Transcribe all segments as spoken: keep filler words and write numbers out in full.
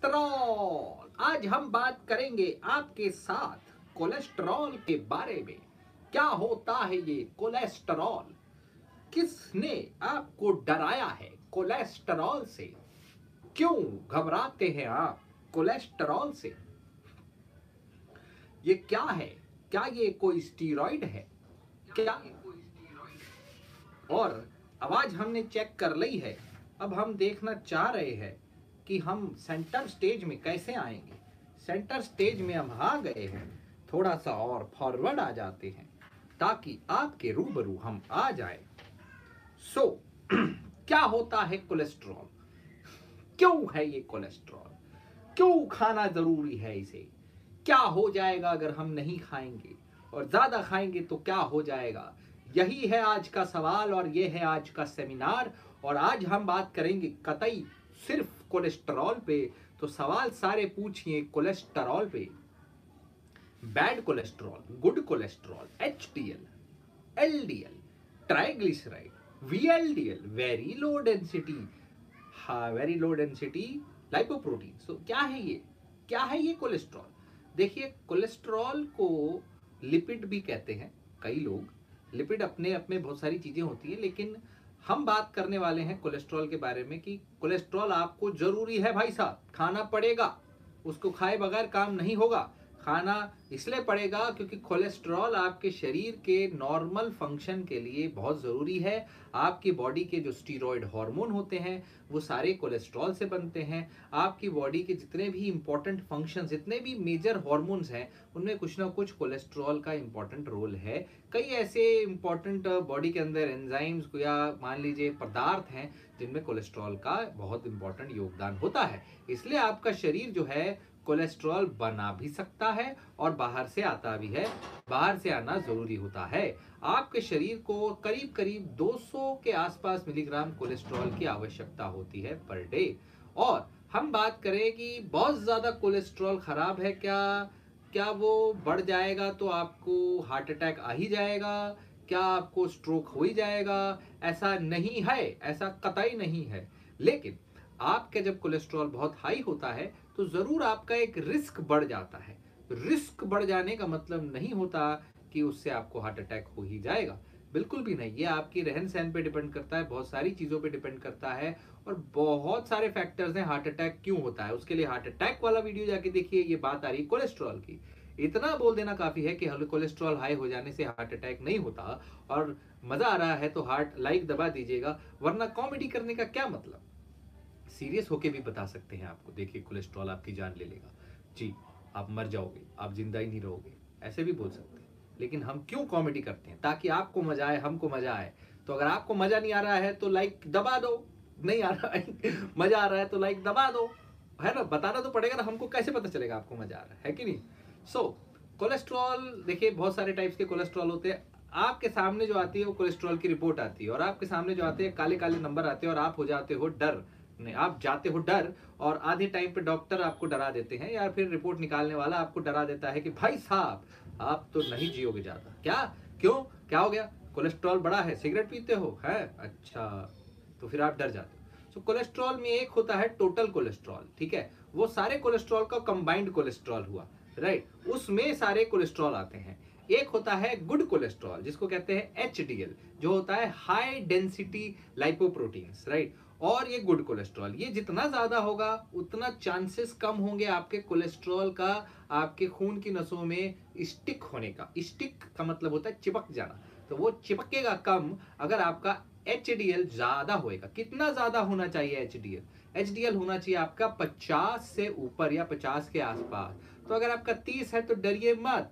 Cholesterol. आज हम बात करेंगे आपके साथ कोलेस्ट्रॉल के बारे में। क्या होता है ये कोलेस्ट्रॉल? किसने आपको डराया है कोलेस्ट्रॉल से? क्यों घबराते हैं आप कोलेस्ट्रॉल से? ये क्या है? क्या ये कोई स्टीरॉइड है क्या? और आवाज हमने चेक कर ली है। अब हम देखना चाह रहे हैं कि हम सेंटर स्टेज में कैसे आएंगे। सेंटर स्टेज में हम आ गए हैं, थोड़ा सा और फॉरवर्ड आ जाते हैं ताकि आपके रूबरू हम आ जाए। सो so, क्या होता है कोलेस्ट्रॉल? क्यों है ये कोलेस्ट्रॉल? क्यों खाना जरूरी है इसे? क्या हो जाएगा अगर हम नहीं खाएंगे, और ज्यादा खाएंगे तो क्या हो जाएगा? यही है आज का सवाल और ये है आज का सेमिनार। और आज हम बात करेंगे कतई सिर्फ कोलेस्ट्रॉल पे। तो सवाल सारे पूछिए कोलेस्ट्रॉल पे। Bad cholesterol, good cholesterol, H D L, L D L, triglyceride, V L D L, very low density, हाँ very low density lipoprotein. So क्या है ये? क्या है ये कोलेस्ट्रॉल? देखिए, कोलेस्ट्रॉल को लिपिड भी कहते हैं कई लोग। लिपिड अपने अपने बहुत सारी चीजें होती है, लेकिन हम बात करने वाले हैं कोलेस्ट्रॉल के बारे में कि कोलेस्ट्रॉल आपको जरूरी है भाई साहब, खाना पड़ेगा। उसको खाए बगैर काम नहीं होगा। खाना इसलिए पड़ेगा क्योंकि कोलेस्ट्रॉल आपके शरीर के नॉर्मल फंक्शन के लिए बहुत ज़रूरी है। आपकी बॉडी के जो स्टीरॉयड हार्मोन होते हैं वो सारे कोलेस्ट्रॉल से बनते हैं। आपकी बॉडी के जितने भी इंपॉर्टेंट फंक्शन, जितने भी मेजर हार्मोन्स हैं, उनमें कुछ ना कुछ कोलेस्ट्रॉल का इंपॉर्टेंट रोल है। कई ऐसे इंपॉर्टेंट बॉडी के अंदर एंजाइम्स या मान लीजिए पदार्थ हैं जिनमें कोलेस्ट्रॉल का बहुत इंपॉर्टेंट योगदान होता है। इसलिए आपका शरीर जो है कोलेस्ट्रॉल बना भी सकता है और बाहर से आता भी है। बाहर से आना जरूरी होता है। आपके शरीर को करीब करीब दो सौ के आसपास मिलीग्राम कोलेस्ट्रॉल की आवश्यकता होती है पर डे। और हम बात करें कि बहुत ज्यादा कोलेस्ट्रॉल खराब है क्या? क्या वो बढ़ जाएगा तो आपको हार्ट अटैक आ ही जाएगा? क्या आपको स्ट्रोक हो ही जाएगा? ऐसा नहीं है, ऐसा कतई नहीं है। लेकिन आपके जब कोलेस्ट्रॉल बहुत हाई होता है तो जरूर आपका एक रिस्क बढ़ जाता है। रिस्क बढ़ जाने का मतलब नहीं होता कि उससे आपको हार्ट अटैक हो ही जाएगा, बिल्कुल भी नहीं। ये आपकी रहन सहन पे डिपेंड करता है, बहुत सारी चीजों पे डिपेंड करता है, और बहुत सारे फैक्टर्स हैं हार्ट अटैक क्यों होता है। उसके लिए हार्ट अटैक वाला वीडियो जाके देखिए। ये बात आ रही है कोलेस्ट्रॉल की। इतना बोल देना काफी है कि कोलेस्ट्रॉल हाई हो जाने से हार्ट अटैक नहीं होता। और मजा आ रहा है तो हार्ट लाइक दबा दीजिएगा, वरना कॉमेडी करने का क्या मतलब। सीरियस होके भी बता सकते हैं आपको, देखिए कोलेस्ट्रॉल आपकी जान ले लेगा जी, आप मर जाओगे, आप जिंदा ही नहीं रहोगे, ऐसे भी बोल सकते हैं। लेकिन हम क्यों कॉमेडी करते हैं? ताकि आपको मजा आए, हमको मजा आए। तो अगर आपको मजा नहीं आ रहा है तो लाइक दबा दो, नहीं आ रहा है मजा आ रहा है तो लाइक दबा दो, है ना। बताना तो पड़ेगा ना, हमको कैसे पता चलेगा आपको मजा आ रहा है कि नहीं। सो कोलेस्ट्रॉल देखिए, बहुत सारे टाइप्स के कोलेस्ट्रॉल होते हैं। आपके सामने जो आती है वो कोलेस्ट्रॉल की रिपोर्ट आती है, और आपके सामने जो आते हैं काले काले नंबर आते हैं, और आप हो जाते हो डर नहीं, आप जाते हो डर। और आधे टाइम पे डॉक्टर आपको डरा देते हैं, या फिर रिपोर्ट निकालने वाला आपको डरा देता है कि भाई साहब आप तो नहीं जियोगे ज्यादा। क्या? क्यों? क्या हो गया? कोलेस्ट्रॉल बढ़ा है, सिगरेट पीते हो है? अच्छा, तो फिर आप डर जाते हो। तो कोलेस्ट्रॉल में एक होता है टोटल कोलेस्ट्रॉल, ठीक है, वो सारे कोलेस्ट्रॉल का कंबाइंड कोलेस्ट्रॉल हुआ, राइट, उसमें सारे कोलेस्ट्रॉल आते हैं। एक होता है गुड कोलेस्ट्रॉल जिसको कहते हैं एच डी एल, जो होता है हाई डेंसिटी लाइपोप्रोटीन्स, राइट। और ये गुड कोलेस्ट्रॉल, ये जितना ज्यादा होगा उतना चांसेस कम होंगे आपके कोलेस्ट्रॉल का आपके खून की नसों में स्टिक होने का। स्टिक का मतलब होता है चिपक जाना, तो वो चिपकेगा कम अगर आपका एच डी एल ज्यादा होएगा। कितना ज्यादा होना चाहिए H D L? H D L होना चाहिए आपका पचास से ऊपर या पचास के आसपास। तो अगर आपका तीस है तो डरिए मत,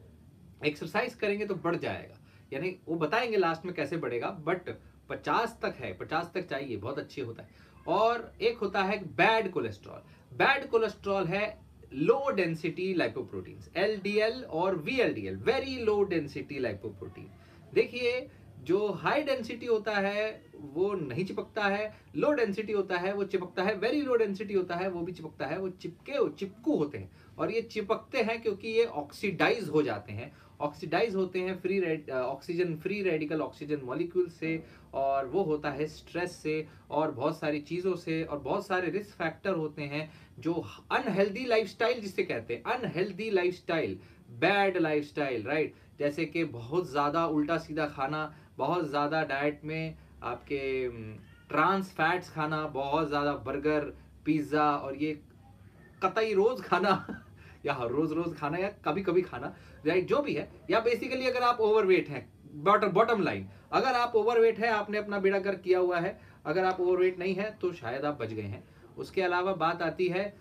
एक्सरसाइज करेंगे तो बढ़ जाएगा। यानी वो बताएंगे लास्ट में कैसे बढ़ेगा, बट पचास तक है, पचास तक चाहिए, बहुत अच्छे होता है। और एक होता है बैड कोलेस्ट्रॉल। बैड कोलेस्ट्रॉल है low density lipoproteins, L D L और V L D L, very low density lipoprotein. देखिए, जो हाई डेंसिटी होता है वो नहीं चिपकता है, लो डेंसिटी होता है वो चिपकता है, वेरी लो डेंसिटी होता है वो भी चिपकता है। वो चिपके चिपकू होते हैं और ये चिपकते हैं क्योंकि ये ऑक्सीडाइज हो जाते हैं, ऑक्सीडाइज होते हैं free red oxygen free radical oxygen molecule से, और वो होता है स्ट्रेस से और बहुत सारी चीज़ों से, और बहुत सारे रिस्क फैक्टर होते हैं जो अनहेल्दी लाइफस्टाइल जिसे कहते हैं, unhealthy lifestyle, bad lifestyle, right, जैसे कि बहुत ज़्यादा उल्टा सीधा खाना, बहुत ज़्यादा डाइट में आपके ट्रांस फैट्स खाना, बहुत ज़्यादा बर्गर पिज़्ज़ा और ये कतई रोज़ खाना या हर रोज़ रोज़ खाना या कभी कभी खाना, राइट, जो भी है, या बेसिकली अगर आप ओवरवेट हैं, बॉटम बॉटम लाइन, अगर आप ओवरवेट है एक्सरसाइज आपने अपना बेड़ा गर्क किया हुआ है, अगर आप ओवरवेट नहीं है तो शायद आप बच गए हैं। उसके अलावा बात आती है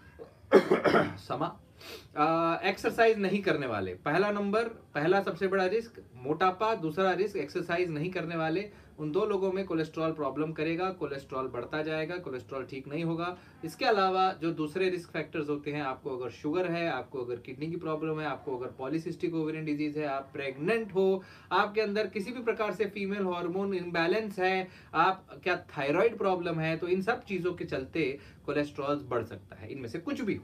समा एक्सरसाइज नहीं करने वाले, पहला नंबर, पहला सबसे बड़ा रिस्क मोटापा, दूसरा रिस्क एक्सरसाइज नहीं करने वाले, उन दो लोगों में कोलेस्ट्रॉल प्रॉब्लम करेगा, कोलेस्ट्रॉल बढ़ता जाएगा, कोलेस्ट्रॉल ठीक नहीं होगा। इसके अलावा जो दूसरे रिस्क फैक्टर्स होते हैं, आपको अगर शुगर है, आपको अगर किडनी की प्रॉब्लम है, आपको अगर पॉलीसिस्टिक ओवेरियन डिजीज है, आप प्रेग्नेंट हो, आपके अंदर किसी भी प्रकार से फीमेल हार्मोन इम्बैलेंस है, आप क्या थायराइड प्रॉब्लम है, तो इन सब चीजों के चलते कोलेस्ट्रॉल बढ़ सकता है, इनमें से कुछ भी हो।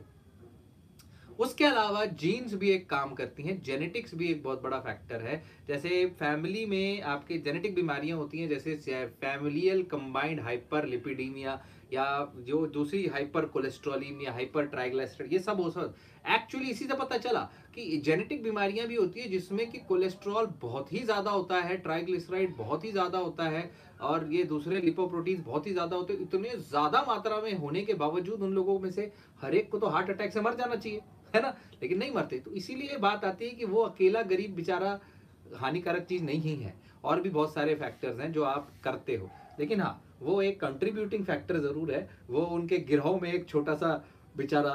उसके अलावा जीन्स भी एक काम करती हैं, जेनेटिक्स भी एक बहुत बड़ा फैक्टर है। जैसे फैमिली में आपके जेनेटिक बीमारियां होती हैं, जैसे फैमिलियल कंबाइंड हाइपर लिपिडीमिया या जो दूसरी हाइपर कोलेस्ट्रोलीमिया, हाइपर ट्राइग्लिसराइड, ये सब हो सकता। एक्चुअली इसी से पता चला कि जेनेटिक बीमारियां भी होती है जिसमें कि कोलेस्ट्रॉल बहुत ही ज्यादा होता है, ट्राइग्लिसराइड बहुत ही ज्यादा होता है और ये दूसरे लिपोप्रोटीन्स बहुत ही ज्यादा होते हैं। इतने ज्यादा मात्रा में होने के बावजूद उन लोगों में से हर एक को तो हार्ट अटैक से मर जाना चाहिए, है ना, लेकिन नहीं मरते। तो इसीलिए बात आती है कि वो अकेला गरीब बेचारा हानिकारक चीज नहीं है, और भी बहुत सारे फैक्टर्स हैं जो आप करते हो, लेकिन हाँ वो एक कंट्रीब्यूटिंग फैक्टर जरूर है, वो उनके गिरोह में एक छोटा सा बेचारा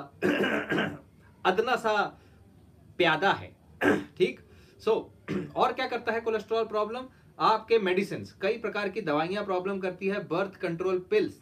अदना सा प्यादा है, ठीक। सो so, और क्या करता है कोलेस्ट्रॉल प्रॉब्लम, आपके मेडिसिन, कई प्रकार की दवाइयां प्रॉब्लम करती है, birth control pills,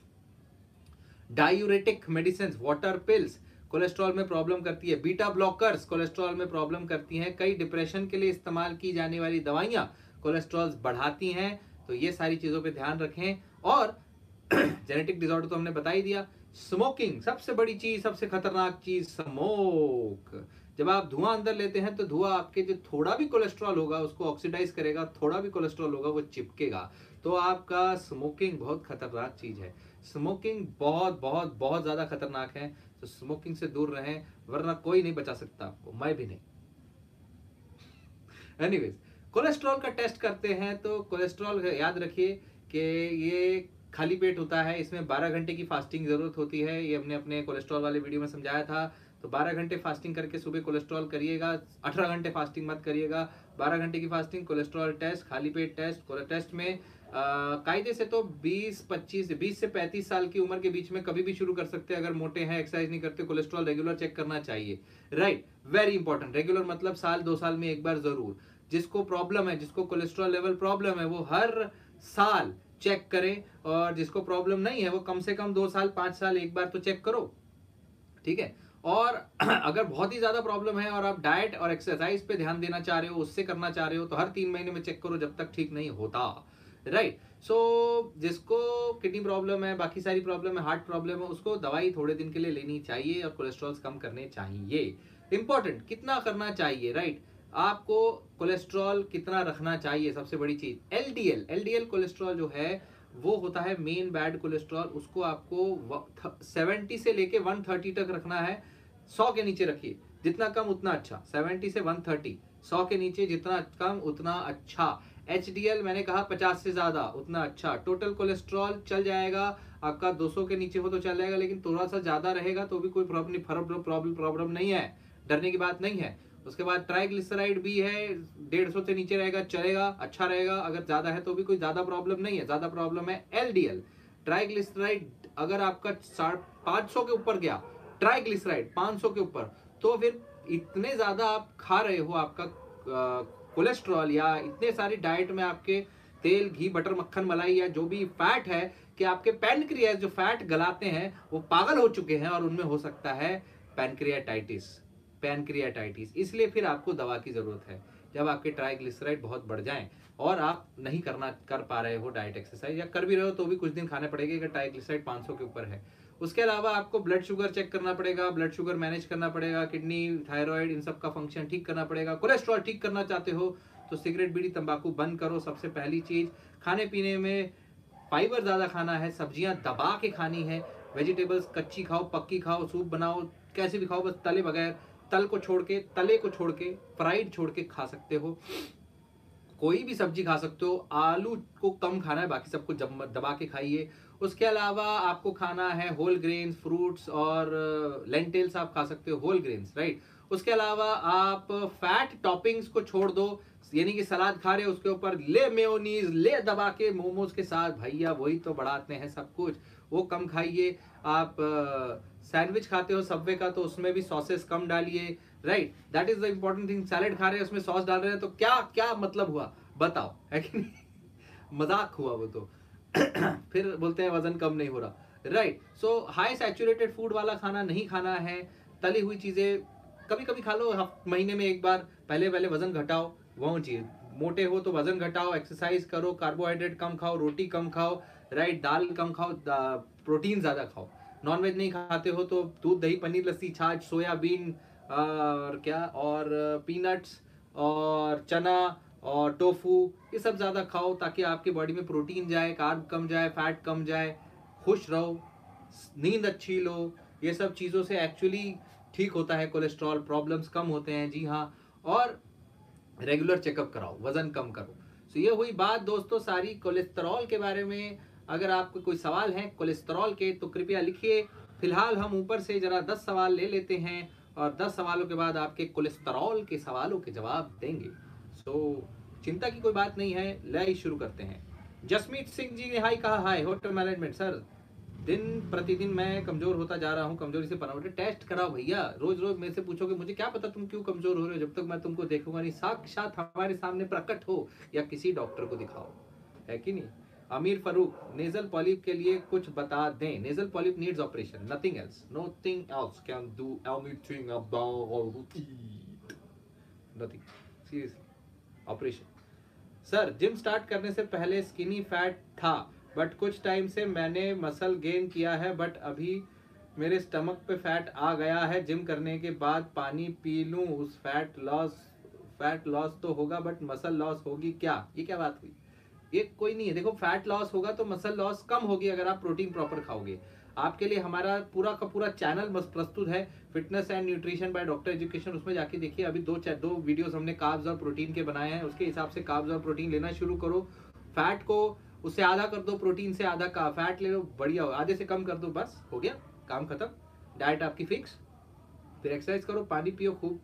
diuretic medicine, water pills cholesterol में प्रॉब्लम करती है, बीटा ब्लॉकर्स कोलेस्ट्रॉल में प्रॉब्लम करती हैं, कई डिप्रेशन के लिए इस्तेमाल की जाने वाली दवाइयां कोलेस्ट्रॉल बढ़ाती हैं। तो ये सारी चीजों पे ध्यान रखें। और जेनेटिक डिसऑर्डर तो हमने बता ही दिया। स्मोकिंग सबसे बड़ी चीज, सबसे खतरनाक चीज, स्मोक। जब आप धुआं अंदर लेते हैं तो धुआं आपके जो थोड़ा भी कोलेस्ट्रॉल होगा उसको ऑक्सीडाइज करेगा, थोड़ा भी कोलेस्ट्रॉल होगा वो चिपकेगा। तो आपका स्मोकिंग बहुत खतरनाक चीज है, स्मोकिंग बहुत बहुत बहुत ज्यादा खतरनाक है। तो स्मोकिंग से दूर रहें, वरना कोई नहीं बचा सकता आपको, मैं भी नहीं। एनीवेज, कोलेस्ट्रॉल का टेस्ट करते हैं तो कोलेस्ट्रॉल याद रखिए कि ये खाली पेट होता है, इसमें बारह घंटे की फास्टिंग जरूरत होती है। ये हमने अपने कोलेस्ट्रॉल वाले वीडियो में समझाया था। तो बारह घंटे फास्टिंग करके सुबह कोलेस्ट्रॉल करिएगा, अठारह घंटे फास्टिंग मत करिएगा, बारह घंटे की फास्टिंग, कोलेस्ट्रॉल टेस्ट, खाली पेट टेस्ट। टेस्ट में कायदे से तो बीस पच्चीस बीस से पैंतीस साल की उम्र के बीच में कभी भी शुरू कर सकते हैं, अगर मोटे हैं, एक्सरसाइज नहीं करते। कोलेस्ट्रॉल रेगुलर चेक करना चाहिए, राइट, वेरी इंपॉर्टेंट। रेगुलर मतलब साल दो साल में एक बार जरूर। जिसको प्रॉब्लम है, जिसको कोलेस्ट्रॉल लेवल प्रॉब्लम है, वो हर साल चेक करें, और जिसको प्रॉब्लम नहीं है वो कम से कम दो साल पांच साल एक बार तो चेक करो, ठीक है। और अगर बहुत ही ज्यादा प्रॉब्लम है और आप डाइट और एक्सरसाइज पे ध्यान देना चाह रहे हो, उससे करना चाह रहे हो, तो हर तीन महीने में चेक करो जब तक ठीक नहीं होता, राइट। सो so, जिसको किडनी प्रॉब्लम है, बाकी सारी प्रॉब्लम है, हार्ट प्रॉब्लम है, उसको दवाई थोड़े दिन के लिए लेनी चाहिए और कोलेस्ट्रॉल कम करने चाहिए। इंपॉर्टेंट कितना करना चाहिए, राइट, आपको कोलेस्ट्रॉल कितना रखना चाहिए, सबसे बड़ी चीज। एलडीएल, एलडीएल कोलेस्ट्रॉल जो है वो होता है मेन बैड कोलेस्ट्रॉल, उसको आपको सेवेंटी से लेके वन थर्टी तक रखना है। सौ के नीचे रखिए, जितना कम उतना अच्छा, सेवेंटी से वन थर्टी, सौ के नीचे जितना कम उतना अच्छा। एचडीएल मैंने कहा पचास से ज्यादा उतना अच्छा। टोटल कोलेस्ट्रॉल चल जाएगा आपका, दो सौ के नीचे हो तो चल जाएगा, लेकिन थोड़ा सा ज्यादा रहेगा तो भी कोई प्रॉब्लम प्रॉब्लम प्रॉब्लम नहीं है, डरने की बात नहीं है। उसके बाद ट्राइग्लिसराइड भी है, डेढ़ सौ से नीचे रहेगा चलेगा, अच्छा रहेगा। अगर ज्यादा है तो भी कोई ज्यादा प्रॉब्लम नहीं है, ज्यादा प्रॉब्लम है एलडीएल। ट्राइग्लिसराइड अगर आपका पांच सौ के ऊपर गया, ट्राइग्लिसराइड पांच सौ के ऊपर, तो फिर इतने ज्यादा आप खा रहे हो आपका कोलेस्ट्रॉल, या इतने सारी डाइट में आपके तेल, घी, बटर, मक्खन, मलाई या जो भी फैट है, कि आपके पैनक्रियाज जो फैट गलाते हैं वो पागल हो चुके हैं और उनमें हो सकता है पैनक्रियाटाइटिस, पैनक्रियाटाइटिस। इसलिए फिर आपको दवा की जरूरत है। जब आपके ट्राइग्लिसराइड बहुत बढ़ जाएं और आप नहीं करना कर पा रहे हो डाइट एक्सरसाइज, या कर भी रहे हो तो भी कुछ दिन खाने पड़ेंगे अगर ट्राइग्लिसराइड पाँच सौ के ऊपर है। उसके अलावा आपको ब्लड शुगर चेक करना पड़ेगा, ब्लड शुगर मैनेज करना पड़ेगा, किडनी, थायराइड, इन सब का फंक्शन ठीक करना पड़ेगा। कोलेस्ट्रॉल ठीक करना चाहते हो तो सिगरेट, बीड़ी, तंबाकू बंद करो। सबसे पहली चीज, खाने पीने में फाइबर ज्यादा खाना है, सब्जियां दबा के खानी है, वेजिटेबल्स कच्ची खाओ, पक्की खाओ, सूप बनाओ, कैसे भी खाओ, बस तले बगैर, तल को छोड़ के, तले को छोड़ के, फ्राइड छोड़ के खा सकते हो। कोई भी सब्जी खा सकते हो, आलू को कम खाना है, बाकी सबको दबा के खाइए। उसके अलावा आपको खाना है होल ग्रेन्स, फ्रूट्स और लेंटिल्स आप खा सकते हो, होल ग्रेन्स, राइट। उसके अलावा आप फैट टॉपिंग्स को छोड़ दो, यानी कि सलाद खा रहे हो उसके ऊपर ले मेयोनीज, ले दबा के मोमोज के साथ, भैया वही तो बढ़ाते हैं सब कुछ, वो कम खाइए। आप सैंडविच खाते हो सबवे का तो उसमें भी सॉसेस कम डालिए, right, that is the important thing. Salad खा रहे हैं उसमें सॉस डाल रहे हैं तो क्या क्या मतलब हुआ बताओ, है कि नहीं? मजाक हुआ वो तो। फिर बोलते हैं वजन कम नहीं हो रहा, right. So high saturated food वाला खाना नहीं खाना है। तली हुई चीजें कभी कभी खा लो, महीने में एक बार, पहले पहले वजन घटाओ, वो चीज। मोटे हो तो वजन घटाओ, एक्सरसाइज करो, कार्बोहाइड्रेट कम खाओ, रोटी कम खाओ, राइट, दाल कम खाओ, प्रोटीन ज्यादा खाओ। नॉनवेज नहीं खाते हो तो दूध, दही, पनीर, लस्सी, छाछ, सोयाबीन और क्या और पीनट्स और चना और टोफू, ये सब ज़्यादा खाओ ताकि आपकी बॉडी में प्रोटीन जाए, कार्ब कम जाए, फैट कम जाए, खुश रहो, नींद अच्छी लो। ये सब चीज़ों से एक्चुअली ठीक होता है, कोलेस्ट्रॉल प्रॉब्लम्स कम होते हैं, जी हाँ। और रेगुलर चेकअप कराओ, वजन कम करो। तो ये हुई बात दोस्तों सारी कोलेस्ट्रॉल के बारे में। अगर आपको कोई सवाल है कोलेस्ट्रॉल के तो कृपया लिखिए। फिलहाल हम ऊपर से जरा दस सवाल ले लेते हैं और दस सवालों के बाद आपके कोलेस्ट्रॉल के सवालों के जवाब देंगे। सो चिंता की कोई बात नहीं है, ले शुरू करते हैं। जसमीत सिंह जी ने हाई कहा, हाय होटल मैनेजमेंट सर, दिन प्रतिदिन मैं कमजोर होता जा रहा हूँ, कमजोरी से पनौटे। टेस्ट कराओ भैया, रोज रोज मेरे से पूछोगे, मुझे क्या पता तुम क्यों कमजोर हो रहे हो, जब तक मैं तुमको देखूंगा नहीं, साक्षात हमारे सामने प्रकट हो, या किसी डॉक्टर को दिखाओ, है कि नहीं। अमीर फरूक, नेजल पॉलिप के लिए कुछ बता दें। Nasal polyp needs operation, nothing else, nothing else can do anything about it, nothing, seriously, operation. Sir gym start करने से पहले स्किनी फैट था, बट कुछ टाइम से मैंने मसल गेन किया है, बट अभी मेरे स्टमक पे फैट आ गया है। जिम करने के बाद पानी पी लूं, उस फैट लॉस फैट लॉस तो होगा बट मसल लॉस होगी क्या? ये क्या बात हुई? ये कोई नहीं है। देखो, फैट लॉस होगा तो मसल लॉस कम होगी अगर आप प्रोटीन प्रॉपर खाओगे। आपके लिए हमारा पूरा का पूरा चैनल प्रस्तुत है, fitness and nutrition by doctor education, उसमें जाके देखिए। अभी दो दो वीडियोस हमने कार्ब्स और प्रोटीन के बनाए हैं, उसके हिसाब से कार्ब्स और प्रोटीन लेना शुरू करो। फैट को उससे आधा कर दो, प्रोटीन से आधा का फैट ले लो, बढ़िया हो। आधे से कम कर दो, बस हो गया काम खत्म। डाइट आपकी फिक्स, फिर एक्सरसाइज करो, पानी पियो खूब।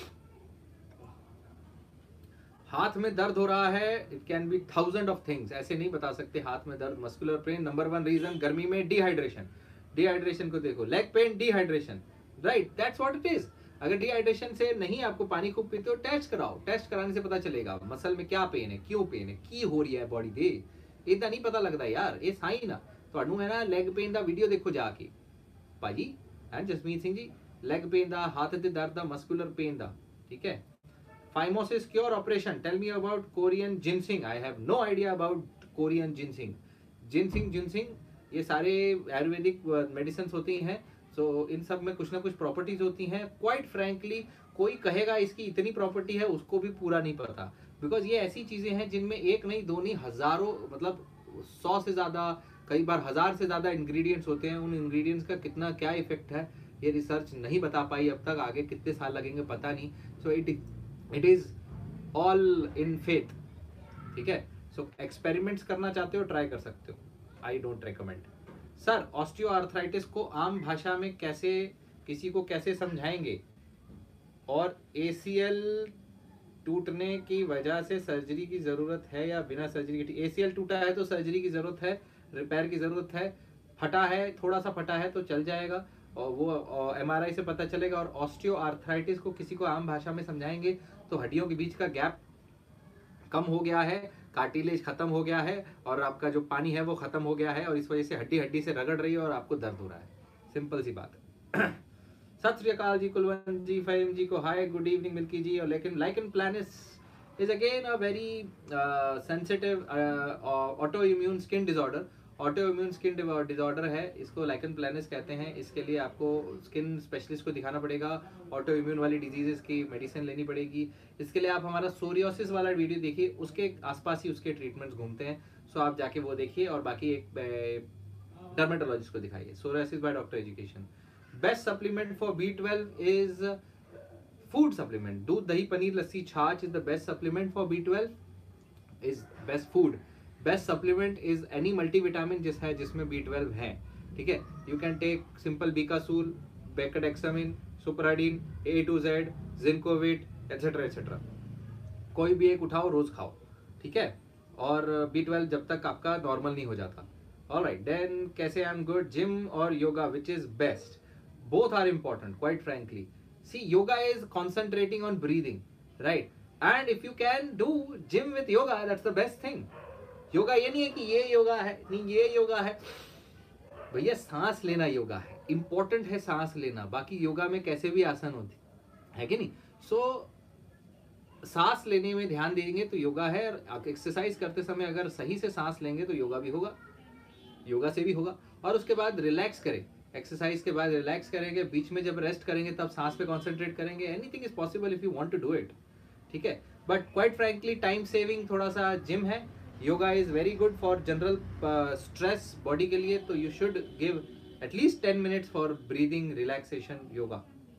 हाथ में दर्द हो रहा है, it can be thousand of things, ऐसे नहीं बता सकते। हाथ में दर्द, muscular pain, number one reason गर्मी में डिहाइड्रेशन। डिहाइड्रेशन को देखो, leg pain dehydration, right, that's what it is. अगर डिहाइड्रेशन से नहीं आपको पानी खूब पीते हो, टेस्ट कराओ, टेस्ट कराने से पता चलेगा मसल में क्या पेन है, क्यों पेन है, की हो रही है बॉडी दे। इतना नहीं पता लगता यार, ये साइन ना ਤੁਹਾਨੂੰ है ना लेग पेन ਦਾ वीडियो देखो जाके ਭਾਜੀ and Jasmeet Singh ji, leg pain ਦਾ, हाथ ਦੇ दर्द ਦਾ, मस्कुलर पेन ਦਾ, ठीक है। Phimosis cure operation, tell me about Korean ginseng, I have no idea about Korean ginseng। ginseng ginseng ये सारे आयुर्वेदिक मेडिसिन होती हैं, सो so, इन सब में कुछ ना कुछ प्रॉपर्टीज होती हैं। क्वाइट फ्रैंकली कोई कहेगा इसकी इतनी प्रॉपर्टी है, उसको भी पूरा नहीं पता, बिकॉज ये ऐसी चीजें हैं जिनमें एक नहीं दो नहीं हजारों, मतलब सौ से ज्यादा, कई बार हजार से ज्यादा इंग्रेडिएंट्स होते हैं। उन इंग्रेडिएंट्स का कितना क्या इफेक्ट है ये रिसर्च नहीं बता पाई अब तक, आगे कितने साल लगेंगे पता नहीं। So it it is all in faith, ठीक है। सो एक्सपेरिमेंट्स करना चाहते हो, ट्राई कर सकते हो, I don't recommend. Sir osteoarthritis को आम भाषा में कैसे, किसी को कैसे समझाएंगे, और एसीएल टूटने की वजह से सर्जरी की जरूरत है या बिना सर्जरी की? एसीएल टूटा है तो सर्जरी की जरूरत है, रिपेयर की जरूरत है। फटा है, थोड़ा सा फटा है तो चल जाएगा, और वो एमआरआई से पता चलेगा। और ऑस्टियोआर्थराइटिस को किसी को आम भाषा में समझाएंगे तो हड्डियों के बीच का गैप कम हो गया है, कार्टिलेज खत्म हो गया है, और आपका जो पानी है वो खत्म हो गया है, और इस वजह से हड्डी हड्डी से रगड़ रही है और आपको दर्द हो रहा है। सिंपल सी बात है। सत श्री अकाल जी, कुलवंत जी, फहीम जी को hi, good evening Milki ji. और लेकिन lichen planus is again a very uh, sensitive uh, autoimmune skin disorder. Autoimmune skin disorder है, इसको लाइकन प्लानस कहते हैं। इसके लिए आपको स्किन स्पेशलिस्ट को दिखाना पड़ेगा, ऑटोइम्यून वाली डिजीजेस की मेडिसिन लेनी पड़ेगी। इसके लिए आप हमारा सोरियोसिस वाला वीडियो देखिए, उसके आसपास ही उसके ट्रीटमेंट्स घूमते हैं, सो आप जाके वो देखिए। और बाकी एक डर्मेटोलॉजिस्ट को दिखाइए। Psoriasis by doctor education. Best supplement for B twelve is food supplement. Doodh, dahi, paneer, lassi, chaach is the best supplement for B twelve is best food. Best supplement is any multivitamin जिस है जिसमें बी ट्वेल्व है, ठीक है। You can take simple Becosules, Becadexamin, Supradyn, A to Z, Zincovit etcetera etcetera. कोई भी एक उठाओ, रोज खाओ, ठीक है। और बी ट्वेल्व जब तक आपका नॉर्मल नहीं हो जाता। ऑलराइट, देन कैसे आई एम गुड, जिम और yoga which is best? Both are important quite frankly. See, yoga is concentrating on breathing, right, and if you can do gym with yoga, that's the best thing. Yoga ये नहीं है कि ये योगा है, नहीं ये योगा है, भैया सांस लेना योगा है, इंपॉर्टेंट है सांस लेना। बाकी योगा में कैसे भी आसन होते है कि नहीं। सो so, सांस लेने में ध्यान देंगे तो योगा है। एक्सरसाइज करते समय अगर सही से सांस लेंगे तो योगा भी होगा, योगा से भी होगा। और उसके बाद रिलैक्स करें, एक्सरसाइज के बाद रिलैक्स करेंगे, बीच में जब रेस्ट करेंगे तब सांस पे कॉन्सेंट्रेट करेंगे। Anything is possible if you want to do it, ठीक है। But quite frankly time saving थोड़ा सा जिम है। Yoga is very good for general stress body के लिए, तो you should give at least ten minutes for breathing relaxation yoga.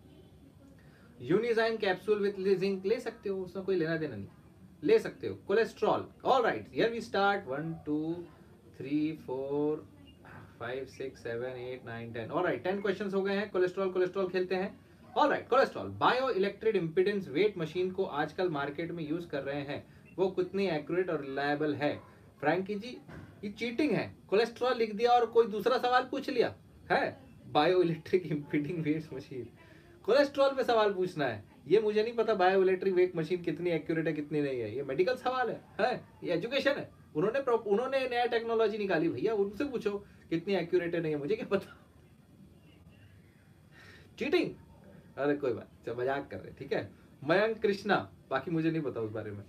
Unienzyme capsule with zinc ले सकते हो, उसमें कोई लेना देना नहीं, ले सकते हो। Cholesterol, all right, here we start. One two three four five six seven eight nine ten, all right, ten questions हो गए हैं। कोलेस्ट्रॉल कोलेस्ट्रॉल खेलते हैं। All right, cholesterol bio electric impedance weight machine को आजकल मार्केट में use कर रहे हैं, वो कितनी एक्यूरेट और रिलायबल है? फ्रैंकी जी, ये चीटिंग है। कोलेस्ट्रॉल लिख दिया और कोई दूसरा सवाल पूछ लिया है। Bio electric impedance weight machine, cholesterol पे सवाल पूछना है, ये मुझे नहीं पता बायो इलेक्ट्रिक वेट मशीन कितनी एक्यूरेट है कितनी नहीं है। ये मेडिकल सवाल है, है? ये एजुकेशन है। उन्होंने उन्होंने नया टेक्नोलॉजी निकाली, भैया उनसे पूछो कितनी एक्यूरेट है नहीं है, मुझे क्या पता। चीटिंग, अरे कोई बात, चल मजाक कर रहे, ठीक है। मयंक कृष्णा, बाकी मुझे नहीं पता उस बारे में।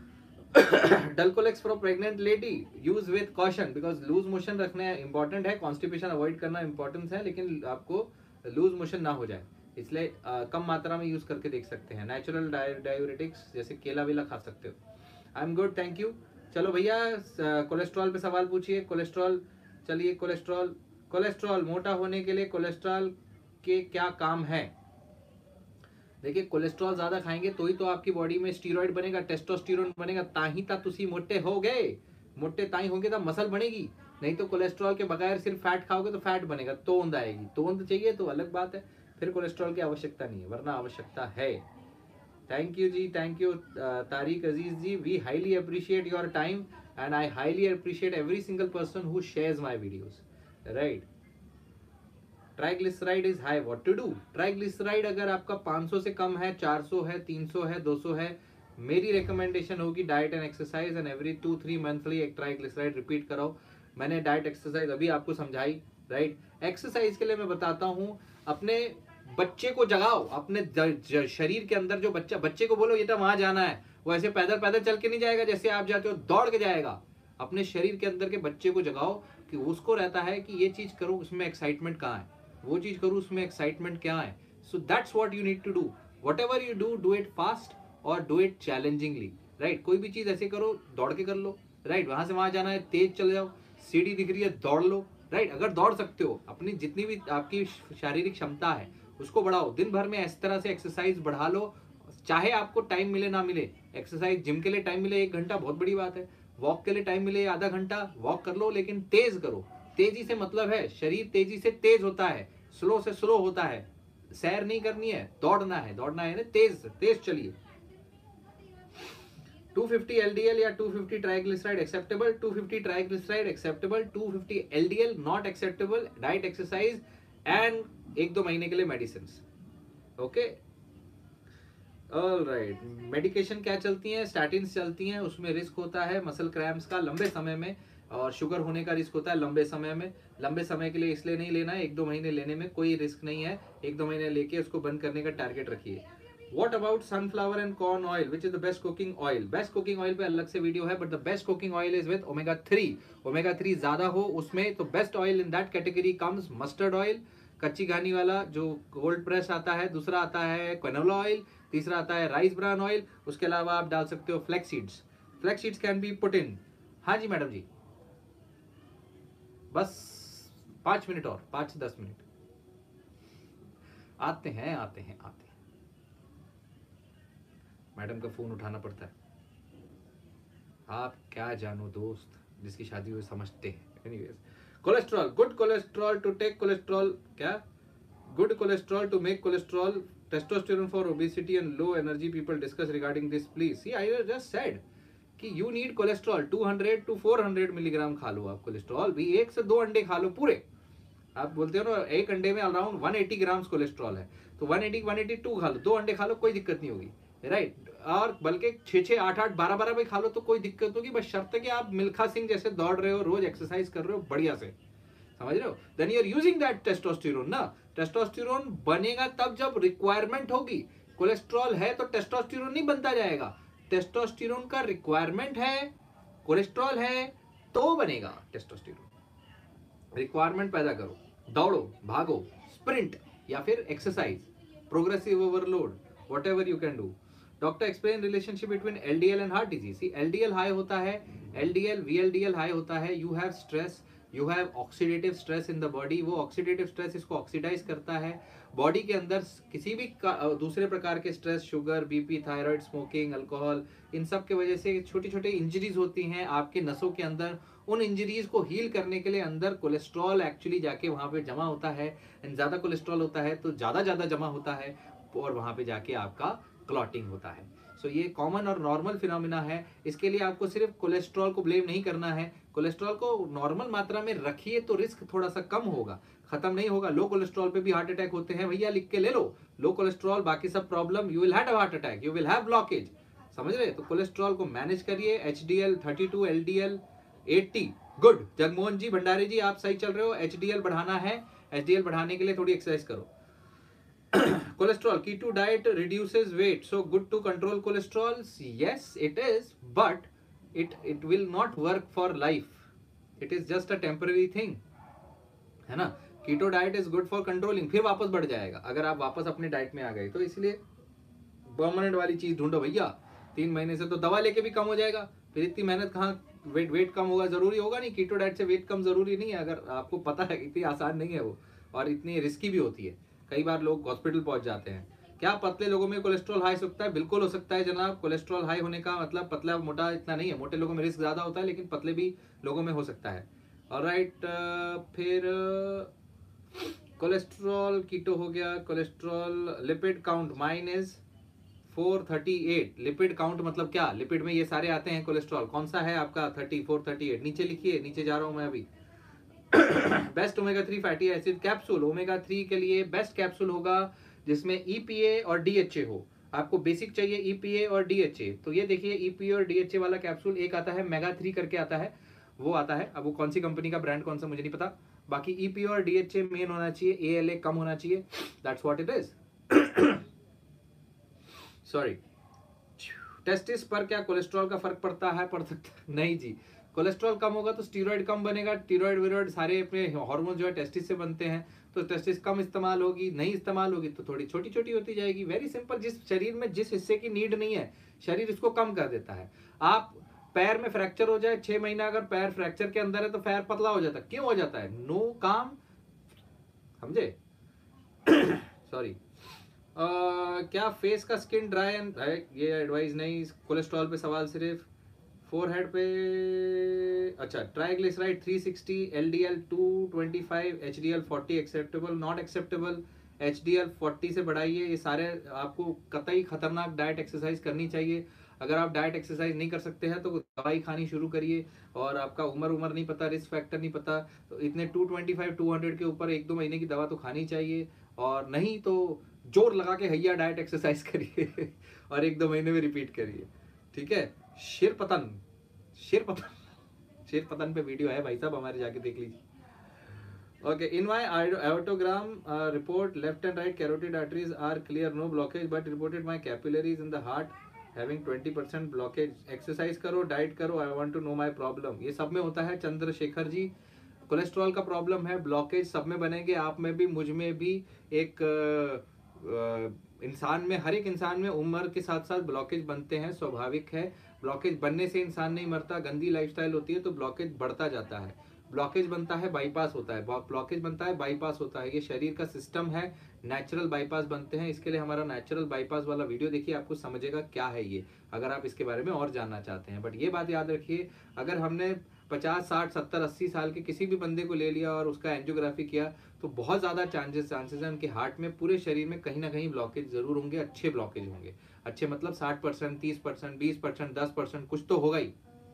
Dulcolax for pregnant lady, use with caution because loose motion रखना इंपॉर्टेंट है, कॉन्स्टिपेशन अवॉइड करना इंपॉर्टेंट है, लेकिन आपको लूज मोशन ना हो जाए, इसलिए कम मात्रा में यूज करके देख सकते हैं। नेचुरल डायूरेटिक्स जैसे केला वेला खा सकते हो। I am good, thank you. चलो भैया, कोलेस्ट्रॉल पे सवाल पूछिए। कोलेस्ट्रॉल, चलिए कोलेस्ट्रॉल, कोलेस्ट्रॉल मोटा होने के लिए कोलेस्ट्रॉल के क्या काम है? देखिए, कोलेस्ट्रॉल ज्यादा खाएंगे तो ही तो आपकी बॉडी में स्टीरॉइड बनेगा, टेस्टोस्टेरोन बनेगा, ताही ता तुसी मोटे हो गए। मोटे ताही होंगे तब मसल बनेगी, नहीं तो कोलेस्ट्रॉल के बगैर सिर्फ फैट खाओगे तो फैट बनेगा, तोंद आएगी। तोंद चाहिए तो अलग बात है, फिर कोलेस्ट्रॉल की आवश्यकता नहीं है, वरना आवश्यकता है। थैंक यू जी, thank you Tariq Aziz ji, we highly appreciate your time and I highly appreciate every single person who shares my videos, right. Triglyceride is high, what to do? Triglyceride अगर आपका पाँच सौ से कम है, चार सौ है, तीन सौ है, दो सौ है, मेरी रिकमेंडेशन होगी diet and exercise and every two three monthly एक ट्राइग्लिसराइड रिपीट कराओ। मैंने डाइट एक्सरसाइज अभी आपको समझाई, राइट। एक्सरसाइज के लिए मैं बताता हूँ, अपने बच्चे को जगाओ, अपने शरीर के अंदर जो बच्चा, बच्चे को बोलो ये तो वहां जाना है, वो ऐसे पैदल पैदल चल के नहीं जाएगा जैसे आप जाते हो, दौड़ के जाएगा। अपने शरीर के अंदर के बच्चे को जगाओ कि उसको रहता है कि ये चीज करो, उसमें एक्साइटमेंट कहाँ है, वो चीज करो उसमें एक्साइटमेंट क्या है। So that's what you need to do. Whatever you do, do it fast और डू इट चैलेंजिंगली, राइट। कोई भी चीज ऐसे करो, दौड़ के कर लो, राइट। वहां से वहां जाना है, तेज चले जाओ, सीढ़ी दिख रही है दौड़ लो, राइट। अगर दौड़ सकते हो, अपनी जितनी भी आपकी शारीरिक क्षमता है उसको बढ़ाओ। दिन भर में इस तरह से एक्सरसाइज बढ़ा लो, चाहे आपको टाइम मिले ना मिले। एक्सरसाइज जिम के लिए टाइम मिले एक घंटा, बहुत बड़ी बात है। वॉक के लिए टाइम मिले आधा घंटा, वॉक कर लो, लेकिन तेज करो। तेजी से मतलब है शरीर तेजी से तेज होता है, स्लो से स्लो होता है। सैर नहीं करनी है, दौड़ना है, दौड़ना है ना, तेज तेज चलिए। टू फिफ्टी एलडीएल या two fifty triglyceride acceptable, two fifty triglyceride acceptable, two fifty LDL not acceptable. Diet, exercise and एक दो महीने के लिए मेडिसिन, ओके। ऑलराइट, मेडिकेशन क्या चलती हैं? स्टैटिन्स चलती हैं, उसमें रिस्क होता है मसल क्रैम्प्स का लंबे समय में, और शुगर होने का रिस्क होता है लंबे समय में। लंबे समय के लिए इसलिए नहीं लेना है, एक दो महीने लेने में कोई रिस्क नहीं है। एक दो महीने लेके उसको बंद करने का टारगेट रखिए। What about sunflower and corn oil? Which is the best cooking oil? Best cooking oil पे अलग से वीडियो है, but the best cooking oil is with omega three. omega three ज़्यादा हो उसमें तो best oil in that category comes mustard oil, कच्ची घानी वाला जो कोल्ड प्रेस आता है, दूसरा आता है कैनोला ऑयल, तीसरा आता है राइस ब्रान ऑयल, उसके अलावा आप डाल सकते हो flax seeds. Flax seeds can be put in. हाँ जी मैडम जी, बस पाँच मिनट और, पाँच से दस मिनट. आते हैं आते हैं आते हैं. मैडम का फोन उठाना पड़ता है. आप क्या जानो दोस्त, जिसकी शादी हुई समझते हैं. Anyways, cholesterol, good cholesterol to take cholesterol, क्या good cholesterol to make cholesterol, testosterone for obesity and low energy. People discuss regarding this please. See I just said कि you need cholesterol two hundred to four hundred milligram खा लो आप. Cholesterol भी एक से दो अंडे खा लो पूरे. आप बोलते हो ना एक अंडे में around one eighty grams cholesterol है, तो one eighty one eighty two खा लो, दो अंडे खा लो, कोई दिक्कत नहीं होगी. Right right. और बल्कि छः छः आठ आठ बारह बारह भी खा लो तो कोई दिक्कत होगी, बस शर्त है कि आप मिल्खा सिंह जैसे दौड़ रहे हो, रोज एक्सरसाइज कर रहे हो बढ़िया से, समझ रहे हो. Then you are using that testosterone ना. टेस्टोस्टेरोन बनेगा तब जब रिक्वायरमेंट होगी. कोलेस्ट्रॉल है तो टेस्टोस्टेरोन नहीं बनता जाएगा. टेस्टोस्टेरोन का रिक्वायरमेंट है, कोलेस्ट्रॉल है तो बनेगा टेस्टोस्टेरोन. रिक्वायरमेंट पैदा करो, दौड़ो, भागो, स्प्रिंट या फिर exercise, progressive overload, whatever you can do. Doctor explain relationship between LDL and heart disease. See LDL high होता है, एलडीएल वीएलडीएल हाई होता है, you have stress, you have oxidative stress in the body. वो oxidative stress इसको oxidize करता है. Body के अंदर किसी भी दूसरे प्रकार के stress, sugar, BP, thyroid, smoking, alcohol, इन सब के वजह से छोटी छोटी इंजरीज होती हैं आपके नसों के अंदर. उन इंजरीज को हील करने के लिए अंदर कोलेस्ट्रॉल एक्चुअली जाके वहाँ पे जमा होता है. एंड ज़्यादा कोलेस्ट्रॉल होता है तो ज़्यादा ज़्यादा जमा होता है और वहाँ पे जाके आपका क्लॉटिंग होता है. सो so, ये कॉमन और नॉर्मल फिनोमिना है. इसके लिए आपको सिर्फ कोलेस्ट्रॉल को ब्लेम नहीं करना है. कोलेस्ट्रॉल को नॉर्मल मात्रा में रखिए तो रिस्क थोड़ा सा कम होगा, खत्म नहीं होगा. लो कोलेस्ट्रॉल पे भी हार्ट अटैक होते हैं भैया, लिख के ले लो. लो कोलेस्ट्रॉल, बाकी सब problem, you will have heart attack, you will have blockage, समझ रहे. तो कोलेस्ट्रॉल को मैनेज करिए. HDL thirty two, LDL eighty, good. Jagmohan ji, Bhandari ji, आप सही चल रहे हो. एचडीएल बढ़ाना है, एचडीएल बढ़ाने के लिए थोड़ी एक्सरसाइज करो. Cholesterol, keto diet reduces weight, so good to control cholesterol. Yes, it is, but it it will not work for life. It is just a temporary thing, है ना. keto diet is good for controlling, फिर वापस बढ़ जाएगा अगर आप वापस अपने डाइट में आ गए. तो इसलिए परमानेंट वाली चीज ढूंढो भैया. तीन महीने से तो दवा लेके भी कम हो जाएगा, फिर इतनी मेहनत कहाँ. वेट वेट कम होगा जरूरी होगा नहीं. कीटो डाइट से वेट कम जरूरी नहीं है, अगर आपको पता है. इतनी आसान नहीं है वो, और इतनी रिस्की भी होती है. कई बार लोग हॉस्पिटल पहुंच जाते हैं. क्या पतले लोगों में कोलेस्ट्रॉल हाई सकता है? बिल्कुल हो सकता है जनाब. कोलेस्ट्रॉल हाई होने का मतलब पतला मोटा इतना नहीं है. मोटे लोगों में रिस्क ज्यादा होता है, लेकिन पतले भी लोगों में हो सकता है. ऑलराइट, फिर कोलेस्ट्रॉल कीटो हो गया. Cholesterol, lipid count, mine is four thirty eight. Lipid count मतलब क्या? लिपिड में ये सारे आते हैं. कोलेस्ट्रॉल कौन सा है आपका? Thirty four thirty eight. नीचे लिखिए, नीचे जा रहा हूं मैं अभी. Best omega three fatty acid capsule. Omega three के लिए बेस्ट कैप्सूल होगा जिसमें ईपीए और डीएचए हो. आपको बेसिक चाहिए ईपीए और डीएचए, तो ये देखिए ईपीए और डीएचए वाला कैप्सूल एक आता है, मेगा थ्री करके आता है, वो आता है. अब वो कौन सी कंपनी का ब्रांड कौन सा मुझे नहीं पता. बाकी ईपीए और डीएचए मेन होना चाहिए, एएलए कम होना चाहिए. That's what it is. Sorry. Testis पर क्या कोलेस्ट्रॉल का फर्क पड़ता है? पड़ सकता है? नहीं जी. कोलेस्ट्रॉल कम होगा तो स्टीरॉइड कम बनेगा. स्टीरॉइड वीरॉइड सारे अपने हार्मोन जो है टेस्टिस से बनते हैं, तो टेस्टिस कम इस्तेमाल होगी. नहीं इस्तेमाल होगी तो थोड़ी छोटी छोटी होती जाएगी. Very simple. जिस शरीर में जिस हिस्से की नीड नहीं है, शरीर इसको कम कर देता है. आप पैर में फ्रैक्चर हो जाए, छह महीना अगर पैर फ्रैक्चर के अंदर है तो पैर पतला हो जाता है. क्यों हो जाता है? नो काम, समझे. सॉरी. Uh, क्या फेस का स्किन ड्राई एंड है? ये एडवाइस नहीं. कोलेस्ट्रॉल पे सवाल सिर्फ. फोरहेड पे अच्छा. Triglyceride three sixty, LDL two twenty five, HDL forty acceptable, not acceptable. HDL forty से बढ़ाइए. ये सारे आपको कतई खतरनाक डाइट एक्सरसाइज करनी चाहिए. अगर आप डाइट एक्सरसाइज नहीं कर सकते हैं तो दवाई खानी शुरू करिए. और आपका उम्र उम्र नहीं पता, रिस्क फैक्टर नहीं पता, तो इतने two twenty five two hundred के ऊपर एक दो महीने की दवा तो खानी चाहिए. और नहीं तो जोर लगा के हैया डाइट एक्सरसाइज करिए और एक दो महीने में रिपीट करिए. ठीक है. शेरपतन, शेरपतन शेरपतन पे वीडियो है भाई साहब हमारे, जाके देख लीजिए. Okay, in my aortogram uh, report, left and right carotid arteries are clear, no blockage, but reported my capillaries in the heart having twenty percent blockage. Exercise करो, diet करो, I want to know my problem. ये सब में होता है Chandrashekhar ji. Cholesterol का problem है, blockage सब में बनेंगे, आप में भी, मुझ में भी. एक इंसान में, हर एक इंसान में उम्र के साथ साथ ब्लॉकेज बनते हैं, स्वाभाविक है. ब्लॉकेज बनने से इंसान नहीं मरता, गंदी लाइफस्टाइल होती है तो ब्लॉकेज बढ़ता जाता है. ब्लॉकेज बनता है, बाईपास होता है, ब्लॉकेज बनता है, बाईपास होता है. ये शरीर का सिस्टम है, नेचुरल बाईपास बनते हैं. इसके लिए हमारा नेचुरल बाईपास वाला वीडियो देखिए, आपको समझेगा क्या है ये, अगर आप इसके बारे में और जानना चाहते हैं. बट ये बात याद रखिए, अगर हमने पचास साठ सत्तर अस्सी साल के किसी भी बंदे को ले लिया और उसका एंजियोग्राफी किया तो बहुत ज़्यादा चांसेस चांसेस हैं उनके हार्ट में, पूरे शरीर में कहीं ना कहीं ब्लॉकेज जरूर होंगे. अच्छे ब्लॉकेज होंगे, अच्छे मतलब साठ परसेंट तीस परसेंट बीस परसेंट दस परसेंट कुछ तो होगा ही.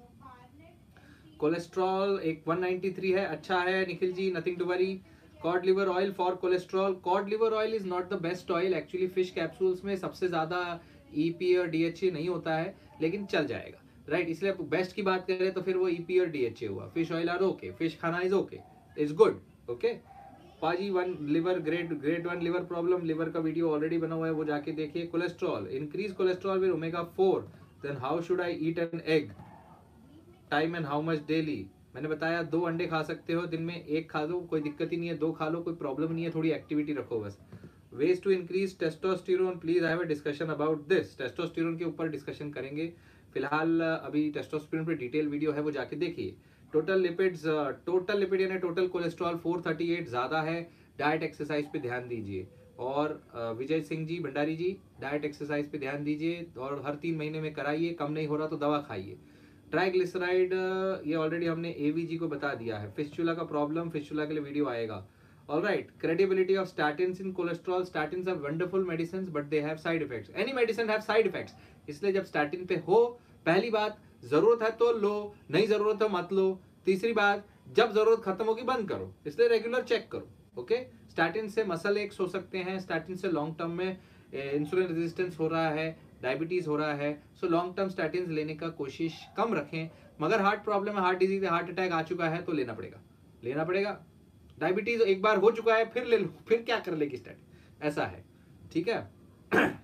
कोलेस्ट्रॉल एक एक सौ तिरानवे है, अच्छा है Nikhil ji, nothing to worry. Cod liver oil for cholesterol. Cod liver oil is not the best oil actually. Fish capsules में सबसे ज्यादा ईपी और डीएचए नहीं होता है, लेकिन चल जाएगा, राइट. इसलिए बेस्ट की बात करें तो फिर वो ईपी और डीएचए हुआ. Fish oil are okay, fish खाना is okay, is good. Okay पाजी, one liver grade grade one liver problem, liver का वीडियो ऑलरेडी बना हुआ है, वो जाके देखिए. Cholesterol, increase cholesterol with omega four, then how should I eat an egg, time and how much daily. मैंने बताया दो अंडे खा सकते हो दिन में, एक खा लो कोई दिक्कत ही नहीं है, दो खा लो कोई प्रॉब्लम नहीं है, थोड़ी एक्टिविटी रखो बस. Ways to increase testosterone, please I have a discussion about this. Testosterone के ऊपर डिस्कशन करेंगे, फिलहाल अभी टेस्टोस्टेरोन पे डिटेल वीडियो है, वो जाके देखिए. टोटल लिपिड्स, टोटल लिपिड यानी टोटल कोलेस्ट्रॉल चार सौ अड़तीस ज्यादा है, डाइट एक्सरसाइज पे ध्यान दीजिए. और विजय सिंह जी भंडारी जी, डाइट एक्सरसाइज पे ध्यान दीजिए और हर तीन महीने में कराइए, कम नहीं हो रहा तो दवा खाइए. ट्राइग्लिसराइड, ये ऑलरेडी हमने एवीजी को बता दिया है. फिस्चुला का प्रॉब्लम, फिस्चुला के लिए वीडियो आएगा. Alright, credibility of statins in cholesterol. Statins are wonderful medicine but they have side effects. Any medicine have side effects, इसलिए जब स्टैटिन पे हो, पहली बात जरूरत है तो लो, नहीं जरूरत है मत लो. तीसरी बात, जब जरूरत खत्म होगी बंद करो, इसलिए रेगुलर चेक करो. ओके, स्टैटिन से मसल एक्स हो सकते हैं, स्टैटिन से लॉन्ग टर्म में इंसुलिन रेजिस्टेंस हो रहा है, डायबिटीज हो रहा है, सो लॉन्ग टर्म स्टैटिन्स लेने का कोशिश कम रखें. मगर हार्ट प्रॉब्लम है, हार्ट डिजीज है, हार्ट अटैक आ चुका है तो लेना पड़ेगा, लेना पड़ेगा. डायबिटीज एक बार हो चुका है फिर ले लो, फिर क्या कर लेगी स्टैटिन, ऐसा है. ठीक है.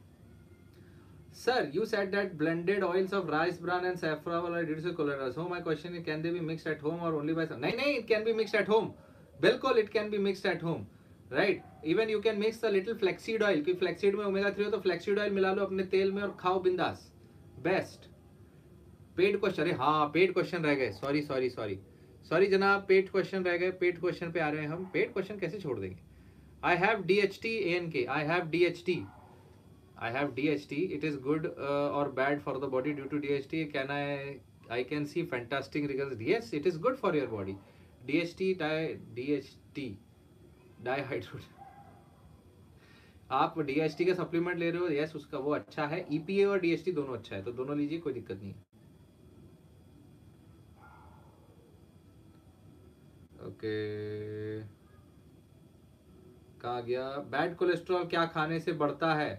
Sir, you said that blended oils of rice bran and safflower oil reduces cholesterol. So my question is, can they be mixed at home or only by some? नहीं नहीं, it can be mixed at home. बिल्कुल it can be mixed at home. Right? Even you can mix a little flaxseed oil. क्योंकि flaxseed में omega three हो तो flaxseed oil मिला लो अपने तेल में और खाओ बिंदास. Best. पेड क्वेश्चन, अरे हाँ पेड क्वेश्चन रह गए, सॉरी सॉरी सॉरी सॉरी जनाब, पेड क्वेश्चन रह गए. पेड क्वेश्चन पे आ रहे हैं हम, पेड क्वेश्चन कैसे छोड़ देंगे. I have D H T A N K. I have D H T. I have D H T. It is good uh, or bad for the body due to D H T. Can I? I can see fantastic results. Yes, it is good for your body. D H T, di, D H T, dihydro. आप D H T का supplement ले रहे हो, yes उसका वो अच्छा है. E P A और D H T दोनों अच्छा है, तो दोनों लीजिए, कोई दिक्कत नहीं है. ओके, कहाँ गया. बैड कोलेस्ट्रॉल क्या खाने से बढ़ता है.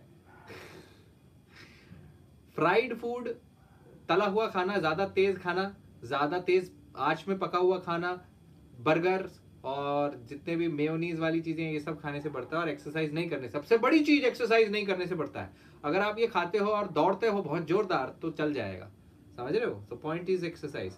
फ्राइड फूड, तला हुआ खाना, ज्यादा तेज खाना, ज्यादा तेज आंच में पका हुआ खाना, बर्गर और जितने भी मेयोनीज वाली चीजें, ये सब खाने से बढ़ता है. और एक्सरसाइज नहीं करने, सबसे बड़ी चीज एक्सरसाइज नहीं करने से बढ़ता है. अगर आप ये खाते हो और दौड़ते हो बहुत जोरदार तो चल जाएगा, समझ रहे हो. तो पॉइंट इज एक्सरसाइज.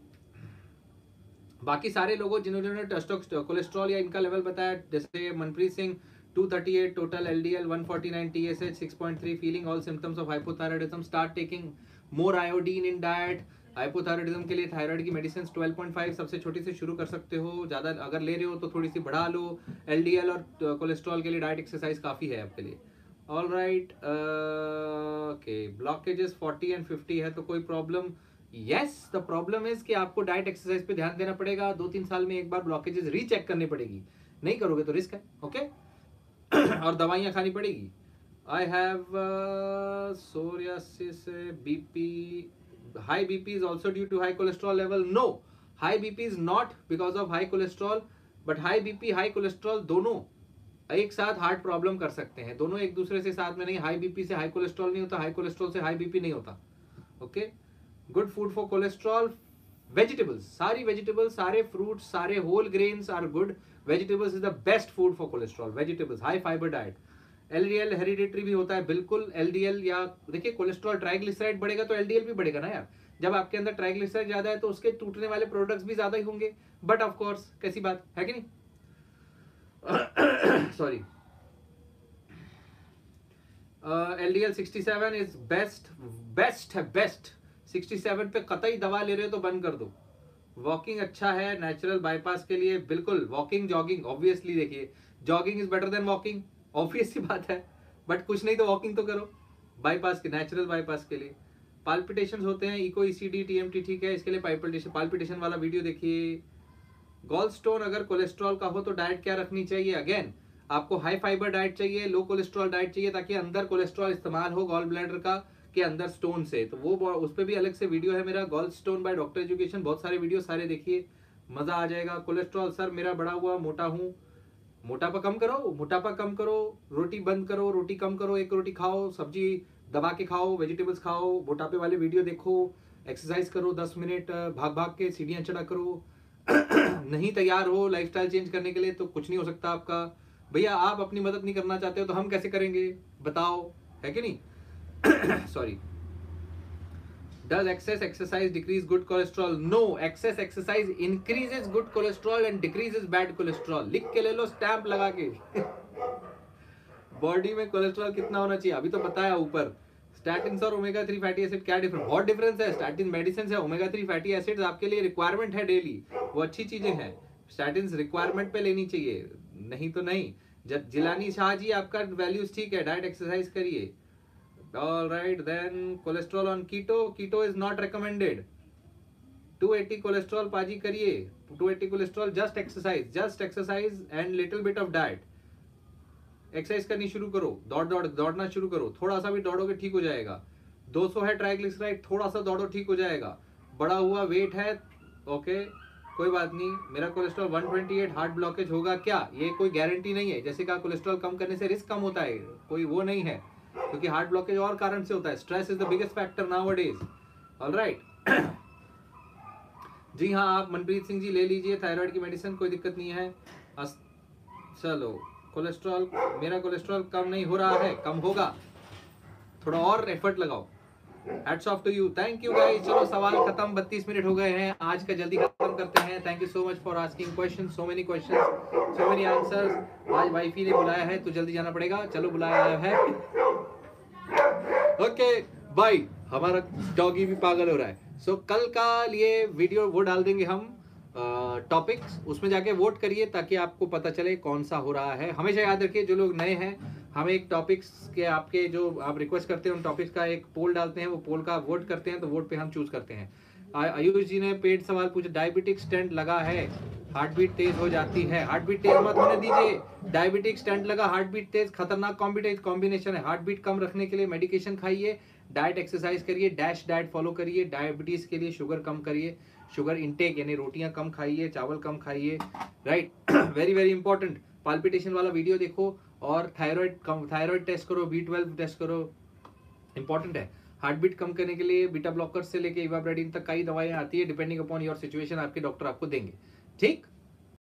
बाकी सारे लोगों जिन्होंने टेस्टोस्टेरोन कोलेस्ट्रॉल या इनका लेवल बताया, जैसे Manpreet Singh two thirty-eight total L D L, one forty-nine T S H, six point three feeling all symptoms of hypothyroidism, start taking more iodine in diet. Hypothyroidism के लिए थायराइड की मेडिसिन ट्वेल्व पॉइंट फाइव सबसे छोटी से शुरू कर सकते हो, ज़्यादा अगर ले रहे हो तो थोड़ी सी बढ़ा लो. एलडीएल और कोलेस्ट्रॉल के लिए डाइट एक्सरसाइज काफ़ी है आपके लिए. All right, okay. Blockages forty and fifty है तो कोई problem. Yes, the problem is कि आपको डाइट एक्सरसाइज पे ध्यान देना पड़ेगा. दो तीन साल में एक बार ब्लॉकेजेस रीचेक करनी पड़ेगी, नहीं करोगे तो रिस्क है. Okay okay? और दवाइयाँ खानी पड़ेगी. I have psoriasis, BP, high BP is also due to high cholesterol level. No, high BP is not because of high cholesterol, but high BP high cholesterol दोनों एक साथ हार्ट प्रॉब्लम कर सकते हैं. दोनों एक दूसरे से साथ में नहीं. हाई बीपी से हाई कोलेस्ट्रॉल नहीं होता, हाई कोलेस्ट्रॉल से हाई बीपी नहीं होता. Okay, good food for cholesterol, vegetables, सारी वेजिटेबल्स, सारे फ्रूट्स, सारे whole grains are good. Vegetables is the best food for cholesterol. Vegetables, high fibre diet. LDL hereditary भी होता है, बिल्कुल. एलडीएल या देखिए कोलेस्ट्रॉल, ट्राइग्लिसराइड बढ़ेगा तो एलडीएल भी बढ़ेगा ना यार. जब आपके अंदर ट्राइग्लिसराइड ज्यादा है तो उसके टूटने वाले प्रोडक्ट्स भी ज्यादा ही होंगे. बट ऑफ कोर्स कैसी बात है कि नहीं. Sorry. LDL sixty seven is best. Best है, बेस्ट. सिक्सटी सेवन पे कतई दवा ले रहे हो तो बंद कर दो. वॉकिंग अच्छा है नेचुरल बाईपास के लिए, बिल्कुल. वॉकिंग, जॉगिंग, ऑब्वियसली देखिए jogging is better than walking, obvious सी बात है. बट कुछ नहीं तो वॉकिंग तो करो बाईपास के, नेचुरल बाईपास के लिए. पाल्पिटेशंस होते हैं, इको ईसीडी टीएमटी ठीक है, इसके लिए पाल्पिटेशन पाल्पिटेशन वाला वीडियो देखिए. गॉल स्टोन अगर कोलेस्ट्रॉल का हो तो डाइट क्या रखनी चाहिए. अगेन आपको हाई फाइबर डाइट चाहिए, लो कोलेस्ट्रॉल डाइट चाहिए, ताकि अंदर कोलेस्ट्रॉल इस्तेमाल हो गॉल ब्लैडर का के अंदर स्टोन से. तो वो उस पर भी अलग से वीडियो है मेरा, gallstone by doctor education. बहुत सारे वीडियो सारे देखिए, मजा आ जाएगा. कोलेस्ट्रॉल, सर मेरा बढ़ा हुआ, मोटा हूँ. मोटापा कम करो, मोटापा कम करो, रोटी बंद करो, रोटी कम करो, एक रोटी खाओ, सब्जी दबा के खाओ, वेजिटेबल्स खाओ, मोटापे वाले वीडियो देखो, एक्सरसाइज करो दस मिनट, भाग भाग के सीढ़ियां चढ़ा करो. नहीं तैयार हो लाइफस्टाइल चेंज करने के लिए तो कुछ नहीं हो सकता आपका. भैया आप अपनी मदद नहीं करना चाहते हो तो हम कैसे करेंगे बताओ, है कि नहीं. Sorry. Does excess exercise decrease good cholesterol? No, excess exercise increases good cholesterol and decreases bad cholesterol. लिख के ले लो, स्टैंप लगा के. बॉडी में कोलेस्ट्रॉल कितना होना चाहिए अभी तो बताया ऊपर. स्टैटिन्स और ओमेगा थ्री फैटी एसिड क्या डिफरेंस, बहुत डिफरेंस है. स्टैटिन मेडिसिन है, ओमेगा थ्री फैटी एसिड्स आपके लिए रिक्वायरमेंट है डेली, वो अच्छी चीजें हैं. स्टैटिन्स रिक्वायरमेंट पे लेनी चाहिए, नहीं तो नहीं. जब जिलानी शाह जी आपका वैल्यूज ठीक है, डाइट एक्सरसाइज करिए. All right, then cholesterol on keto. Keto is not recommended. two eighty cholesterol पाजी करिए. two eighty cholesterol just exercise, just exercise and little bit of diet. Exercise करनी शुरू करो, दौड़ दौड़ दौड़ना शुरू करो, थोड़ा सा भी दौड़ोगे ठीक हो जाएगा. दो सौ है ट्राइग्लिसराइड, थोड़ा सा दौड़ो ठीक हो जाएगा. बढ़ा हुआ वेट है, ओके कोई बात नहीं. मेरा cholesterol one twenty eight, heart blockage होगा क्या, ये कोई गारंटी नहीं है. जैसे कहा कोलेस्ट्रॉल कम करने से रिस्क कम होता है, कोई वो नहीं है, क्योंकि हार्ट ब्लॉकेज और कारण से होता है. Stress is the biggest factor nowadays. Alright. जी हाँ, आप मनप्रीत सिंह जी ले लीजिए थायराइड की मेडिसिन, कोई दिक्कत नहीं है. चलो, कोलेस्ट्रॉल, मेरा कोलेस्ट्रॉल कम नहीं हो रहा है, कम होगा, थोड़ा और एफर्ट लगाओ. Hats off to you, thank you guys. चलो सवाल खत्म, बत्तीस मिनट हो गए हैं, आज का जल्दी खत्म करते हैं. Thank you so much for asking question, so many question, so many answers. आज वाइफी ने बुलाया है तो जल्दी जाना पड़ेगा. चलो बुलाया है, ओके बाय. हमारा डॉगी भी पागल हो रहा है. सो so, कल का लिए वीडियो वो डाल देंगे हम टॉपिक्स, uh, उसमें जाके वोट करिए ताकि आपको पता चले कौन सा हो रहा है. हमेशा याद रखिए जो लोग नए हैं, हम एक टॉपिक्स के आपके जो आप रिक्वेस्ट करते हैं उन टॉपिक्स का एक पोल डालते हैं, वो पोल का वोट करते हैं, तो वोट पे हम चूज करते हैं. आयुष जी ने पेड सवाल पूछा, डायबिटिक स्टेंट लगा है, हार्ट बीट तेज हो जाती है. हार्ट बीट तेज मत होने दीजिए. डायबिटिक स्टेंट लगा, हार्ट बीट तेज, खतरनाक कॉम्बिनेशन है. हार्ट बीट कम रखने के लिए मेडिकेशन खाइए, डाइट एक्सरसाइज करिए, डैश डाइट फॉलो करिए. डायबिटीज के लिए शुगर कम करिए, शुगर इंटेक यानी रोटियां कम खाइए, चावल कम खाइए. Right, very very important. Palpitation वाला वीडियो देखो और थायराइड थायराइड टेस्ट करो, बी ट्वेल्व टेस्ट करो, इंपॉर्टेंट है. हार्ट बीट कम करने के लिए बीटा ब्लॉकर से लेके इवाब्रेडिन तक कई दवाएं आती है, डिपेंडिंग अपॉन योर सिचुएशन आपके डॉक्टर आपको देंगे. ठीक.